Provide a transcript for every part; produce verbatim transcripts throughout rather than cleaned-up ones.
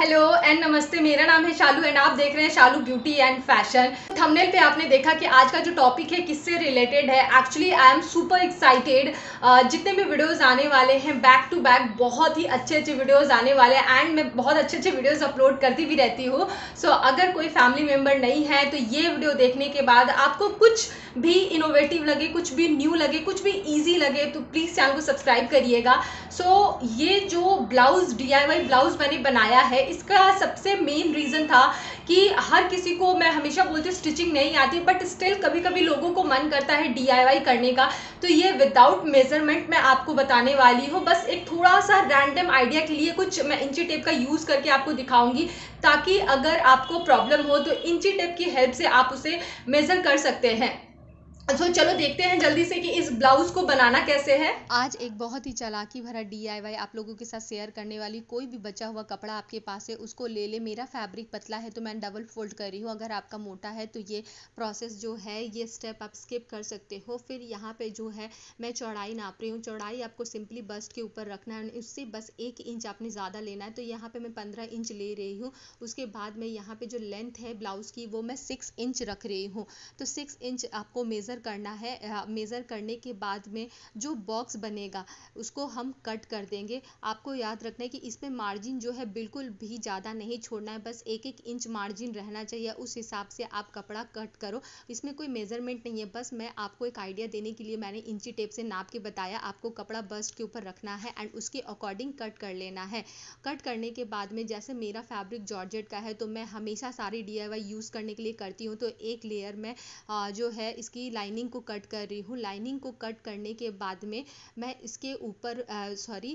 Hello and नमस्ते, मेरा नाम है शालू एंड आप देख रहे हैं Shalu beauty and fashion. Thumbnail पे आपने देखा कि आज का जो टॉपिक है किससे रिलेटेड है। Actually I am super excited. जितने भी वीडियोस आने वाले हैं बैक टू बैक बहुत ही अच्छे अच्छे वीडियोस आने वाले हैं एंड मैं बहुत अच्छे अच्छे वीडियोस अपलोड करती भी रहती हूँ। सो so, अगर कोई फैमिली मेम्बर नहीं है तो ये वीडियो देखने के बाद आपको कुछ भी इनोवेटिव लगे, कुछ भी न्यू लगे, कुछ भी ईजी लगे तो प्लीज़ चैनल को सब्सक्राइब करिएगा। सो so, ये जो blouse D I Y blouse मैंने बनाया है इसका सबसे मेन रीज़न था कि हर किसी को, मैं हमेशा बोलती हूँ स्टिचिंग नहीं आती बट स्टिल कभी कभी लोगों को मन करता है डी आई वाई करने का। तो ये विदाउट मेजरमेंट मैं आपको बताने वाली हूँ। बस एक थोड़ा सा रैंडम आइडिया के लिए कुछ मैं इंची टेप का यूज़ करके आपको दिखाऊंगी ताकि अगर आपको प्रॉब्लम हो तो इंची टेप की हेल्प से आप उसे मेज़र कर सकते हैं। तो चलो देखते हैं जल्दी से कि इस ब्लाउज को बनाना कैसे है। आज एक बहुत ही चालाकी भरा डी आई वाई आप लोगों के साथ शेयर करने वाली। कोई भी बचा हुआ कपड़ा आपके पास है उसको ले ले। मेरा फैब्रिक पतला है तो मैं डबल फोल्ड कर रही हूँ। अगर आपका मोटा है तो ये प्रोसेस जो है, ये स्टेप आप स्किप कर सकते हो। फिर यहाँ पे जो है मैं चौड़ाई नाप रही हूँ। चौड़ाई आपको सिंपली बस्ट के ऊपर रखना है, उससे बस एक इंच आपने ज़्यादा लेना है। तो यहाँ पे मैं पंद्रह इंच ले रही हूँ। उसके बाद में यहाँ पे जो लेंथ है ब्लाउज की वो मैं सिक्स इंच रख रही हूँ। तो सिक्स इंच आपको मेज़र करना है। मेज़र करने के बाद में जो बॉक्स बनेगा उसको हम कट कर देंगे। आपको याद रखना है कि इसमें मार्जिन जो है बिल्कुल भी ज़्यादा नहीं छोड़ना है, बस एक एक इंच मार्जिन रहना चाहिए। उस हिसाब से आप कपड़ा कट करो। इसमें कोई मेज़रमेंट नहीं है, बस मैं आपको एक आइडिया देने के लिए मैंने इंची टेप से नाप के बताया। आपको कपड़ा बस्ट के ऊपर रखना है एंड उसके अकॉर्डिंग कट कर लेना है। कट करने के बाद में जैसे मेरा फैब्रिक जॉर्जेट का है तो मैं हमेशा सारी डी आई वाई यूज़ करने के लिए करती हूँ। तो एक लेयर में जो है इसकी लाइनिंग को कट कर रही हूँ। लाइनिंग को कट करने के बाद में मैं इसके ऊपर सॉरी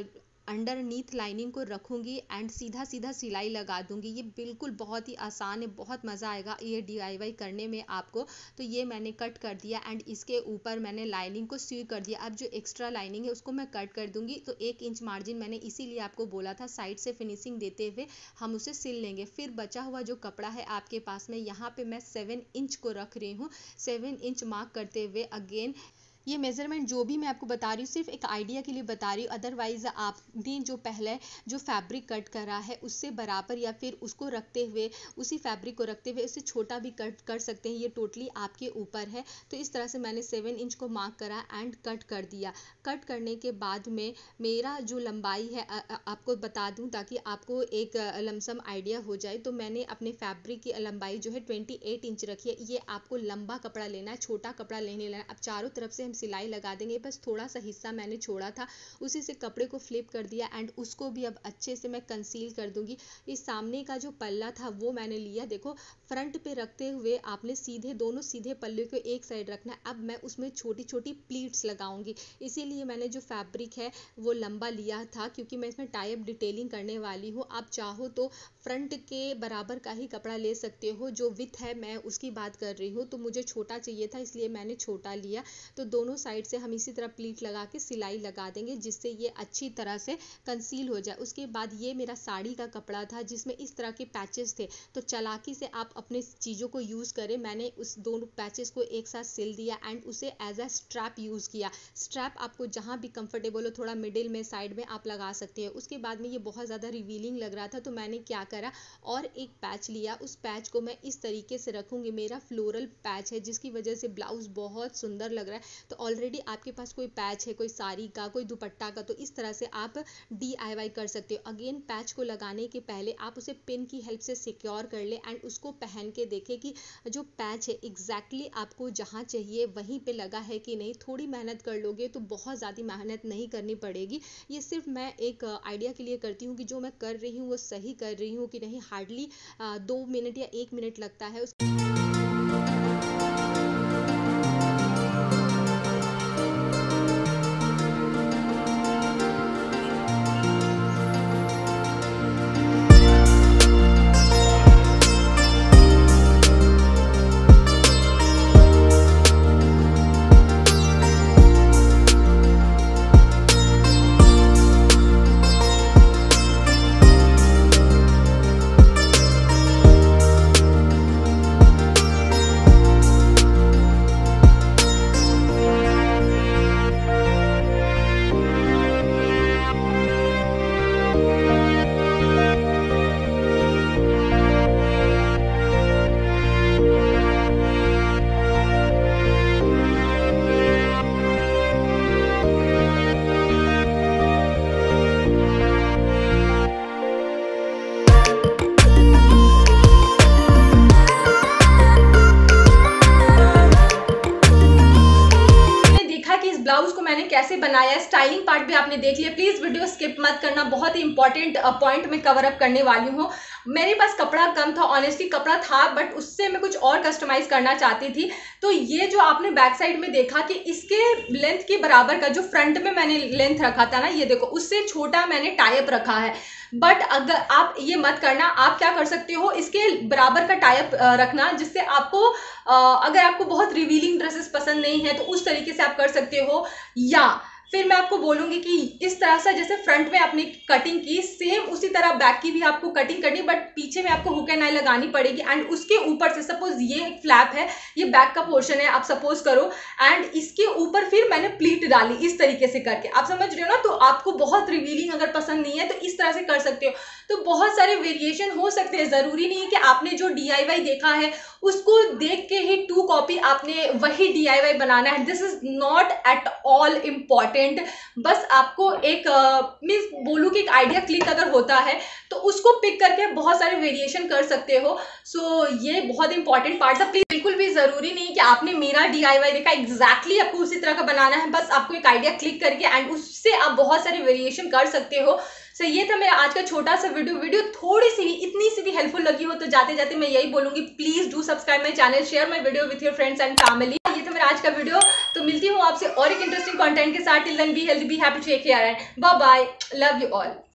अंडरनीथ लाइनिंग को रखूँगी एंड सीधा सीधा सिलाई लगा दूँगी। ये बिल्कुल बहुत ही आसान है, बहुत मज़ा आएगा ये डी आई वाई करने में आपको। तो ये मैंने कट कर दिया एंड इसके ऊपर मैंने लाइनिंग को स्यू कर दिया। अब जो एक्स्ट्रा लाइनिंग है उसको मैं कट कर दूँगी। तो एक इंच मार्जिन मैंने इसीलिए आपको बोला था, साइड से फिनिशिंग देते हुए हम उसे सिल लेंगे। फिर बचा हुआ जो कपड़ा है आपके पास में, यहाँ पे मैं सेवन इंच को रख रही हूँ। सेवन इंच मार्क करते हुए अगेन ये मेज़रमेंट जो भी मैं आपको बता रही हूँ सिर्फ एक आइडिया के लिए बता रही हूँ। अदरवाइज़ आपने जो पहले जो फैब्रिक कट करा है उससे बराबर या फिर उसको रखते हुए, उसी फैब्रिक को रखते हुए इससे छोटा भी कट कर सकते हैं। ये टोटली आपके ऊपर है। तो इस तरह से मैंने सेवन इंच को मार्क करा एंड कट कर दिया। कट करने के बाद में मेरा जो लंबाई है आ, आ, आपको बता दूँ ताकि आपको एक लमसम आइडिया हो जाए। तो मैंने अपने फैब्रिक की लंबाई जो है ट्वेंटी एट इंच रखी है। ये आपको लंबा कपड़ा लेना है, छोटा कपड़ा लेने लेना है। अब चारों तरफ से सिलाई लगा देंगे। बस थोड़ा सा हिस्सा मैंने छोड़ा था, उसी से कपड़े को फ्लिप कर दिया एंड उसको भी अब अच्छे से मैं कंसील कर दूंगी। इस सामने का जो पल्ला था वो मैंने लिया, देखो फ्रंट पे रखते हुए आपने सीधे दोनों सीधे पल्ले को एक साइड रखना है। अब मैं उसमें छोटी छोटी प्लीट्स लगाऊंगी, इसीलिए मैंने जो फैब्रिक है वो लंबा लिया था क्योंकि मैं इसमें टाई अप डिटेलिंग करने वाली हूँ। आप चाहो तो फ्रंट के बराबर का ही कपड़ा ले सकते हो, जो विथ है मैं उसकी बात कर रही हूँ। तो मुझे छोटा चाहिए था इसलिए मैंने छोटा लिया। तो दोनों साइड से हम इसी तरह प्लीट लगा के सिलाई लगा देंगे जिससे ये अच्छी तरह से कंसील हो जाए। उसके बाद ये मेरा साड़ी का कपड़ा था जिसमें इस तरह के पैचेस थे। तो चालाकी से आप अपने चीज़ों को यूज़ करें। मैंने उस दोनों पैचेस को एक साथ सिल दिया एंड उसे एज अ स्ट्रैप यूज़ किया। स्ट्रैप आपको जहाँ भी कंफर्टेबल हो, थोड़ा मिडिल में, साइड में आप लगा सकते हैं। उसके बाद में ये बहुत ज़्यादा रिवीलिंग लग रहा था तो मैंने क्या करा और एक पैच लिया। उस पैच को मैं इस तरीके से रखूँगी। मेरा फ्लोरल पैच है जिसकी वजह से ब्लाउज बहुत सुंदर लग रहा है। तो ऑलरेडी आपके पास कोई पैच है, कोई साड़ी का, कोई दुपट्टा का, तो इस तरह से आप डी आई वाई कर सकते हो। अगेन पैच को लगाने के पहले आप उसे पिन की हेल्प से सिक्योर कर ले एंड उसको पहन के देखें कि जो पैच है एग्जैक्टली आपको जहाँ चाहिए वहीं पे लगा है कि नहीं। थोड़ी मेहनत कर लोगे तो बहुत ज़्यादा मेहनत नहीं करनी पड़ेगी। ये सिर्फ मैं एक आइडिया के लिए करती हूँ कि जो मैं कर रही हूँ वो सही कर रही हूँ कि नहीं। हार्डली दो मिनट या एक मिनट लगता है उस कैसे बनाया है, स्टाइलिंग पार्ट भी आपने देख लिया। प्लीज वीडियो स्किप मत करना, बहुत ही इंपॉर्टेंट पॉइंट मैं कवर अप करने वाली हूँ। मेरे पास कपड़ा कम था, ऑनेस्टली कपड़ा था बट उससे मैं कुछ और कस्टमाइज करना चाहती थी। तो ये जो आपने बैक साइड में देखा कि इसके लेंथ के बराबर का जो फ्रंट में मैंने लेंथ रखा था ना, ये देखो उससे छोटा मैंने टाइप रखा है। बट अगर आप ये मत करना, आप क्या कर सकते हो, इसके बराबर का टाइप रखना, जिससे आपको अगर आपको बहुत रिवीलिंग ड्रेसेस पसंद नहीं है तो उस तरीके से आप कर सकते हो। या फिर मैं आपको बोलूंगी कि इस तरह से जैसे फ्रंट में आपने कटिंग की, सेम उसी तरह बैक की भी आपको कटिंग करनी, बट पीछे में आपको हुक एंड आई लगानी पड़ेगी। एंड उसके ऊपर से सपोज ये एक फ्लैप है, ये बैक का पोर्शन है आप सपोज करो, एंड इसके ऊपर फिर मैंने प्लीट डाली इस तरीके से करके, आप समझ रहे हो ना। तो आपको बहुत रिवीलिंग अगर पसंद नहीं है तो इस तरह से कर सकते हो। तो बहुत सारे वेरिएशन हो सकते हैं, जरूरी नहीं है कि आपने जो डी आई वाई देखा है उसको देख के ही टू कॉपी आपने वही डी आई वाई बनाना है। This is not at all important. बस आपको एक मीन्स uh, बोलूँ कि एक आइडिया क्लिक अगर होता है तो उसको पिक करके बहुत सारे वेरिएशन कर सकते हो। सो so, ये बहुत इंपॉर्टेंट पार्ट था। प्लीज बिल्कुल भी जरूरी नहीं कि आपने मेरा डी आई वाई देखा एग्जैक्टली आपको उसी तरह का बनाना है, बस आपको एक आइडिया क्लिक करके एंड उससे आप बहुत सारे वेरिएशन कर सकते हो। सो so, ये था मेरा आज का छोटा सा वीडियो। वीडियो थोड़ी सी भी इतनी सी भी हेल्पफुल लगी हो तो जाते जाते मैं यही बोलूंगी, please do subscribe my channel, share my video with your friends and family. ये था मेरा आज का वीडियो, तो मिलती हूँ आपसे और एक इंटरेस्टिंग कंटेंट के साथ। Till then be healthy, be happy, take care and bye bye, love you all.